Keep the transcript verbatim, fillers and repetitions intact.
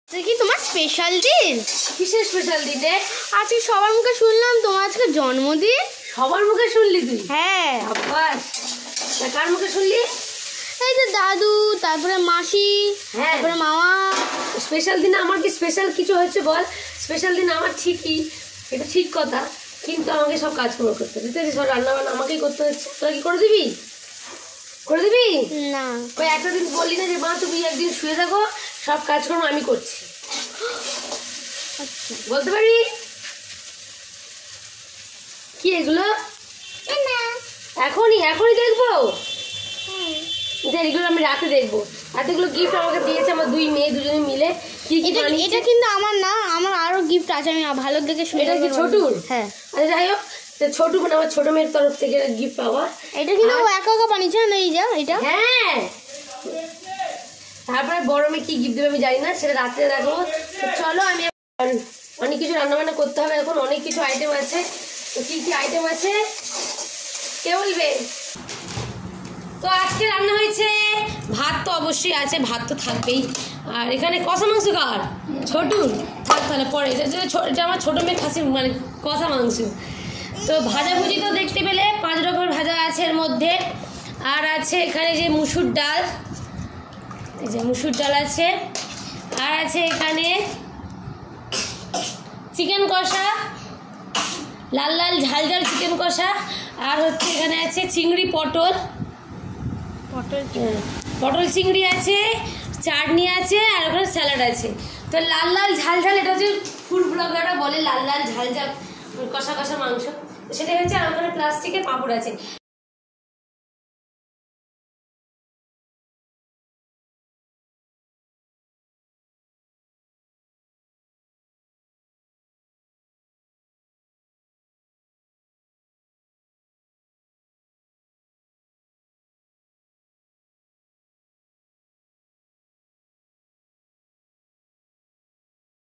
কি তোমার স্পেশাল দিন? কিসের স্পেশাল দিন রে? আজকে সবার মুখে শুনলাম তোমার আজকে জন্মদিন। সবার মুখে শুনলি তুই? হ্যাঁ। আব্বাস, তা কার মুখে শুনলি? এই যে দাদু, তারপরে মাসি, হ্যাঁ, তারপরে মামা। স্পেশাল দিনে আমার কি স্পেশাল কিছু হচ্ছে বল? স্পেশাল দিন আমার ঠিকই, এটা ঠিক কথা, কিন্তু আমাকে সব কাজকর্ম করতে হবে, সব রান্না বান্না আমাকেই করতে হচ্ছে। তোরা কি করে দিবি? করে দিবি না? ওই একটা দিন বললি না যে মা তুমি একদিন শুয়ে থাকো, সব কাজকর্ম আমি করছি। আচ্ছা, বলতে পারি কি এগুলো? এখনই এখনই দেখবো, এগুলো আমি রাতে দেখবো। এতগুলো গিফট আমাকে দিয়েছে আমার দুই মেয়ে, দুজনে মিলে। কি এটা এটা কিন্তু আমার না, আমার আরো গিফট আছে, আমি ভালো দেখে শুনে। এটা কি ছোটুর? হ্যাঁ। আচ্ছা যাই হোক, ছোটু মানে আমার ছোট মেয়ের তরফ থেকে গিফট পাওয়া। এটা কিন্তু ও একা একা বানিয়েছে না, এই যা এটা। হ্যাঁ, তারপরে বড় মেয়ে কি গিফট দেবে আমি জানি না, সেটা রাত্রে দেখো। চলো, আমি অনেক কিছু রান্না বান্না করতে হবে এখন, অনেক কিছু আইটেম আছে। তো কি কি আইটেম আছে কে বলবে? তো আজকে রান্না হয়েছে ভাত, তো অবশ্যই আছে, ভাত তো থাকবেই। আর এখানে কষা মাংস কার? ছোটুর। থাক তাহলে পরে, এটা এটা আমার ছোটো মেয়ে খাসি মানে কষা মাংস। তো ভাজাভুজি তো দেখতে পেলে পাঁচ রকমের ভাজা আছে এর মধ্যে। আর আছে এখানে যে মুসুর ডাল, এই যে মুসুর ডাল আছে। আর আছে এখানে চিকেন কষা, লাল লাল ঝাল ঝাল চিকেন কষা। আর হচ্ছে এখানে আছে চিংড়ি পটল, পটল পটল চিংড়ি আছে, চাটনি আছে, আর ওখানে স্যালাড আছে। তো লাল লাল ঝাল ঝাল, এটা হচ্ছে ফুড ব্লগাররা বলে লাল লাল ঝাল ঝাল কষা কষা মাংস, সেটা হচ্ছে আমার ওখানে প্লাস্টিকের পাঁপড় আছে।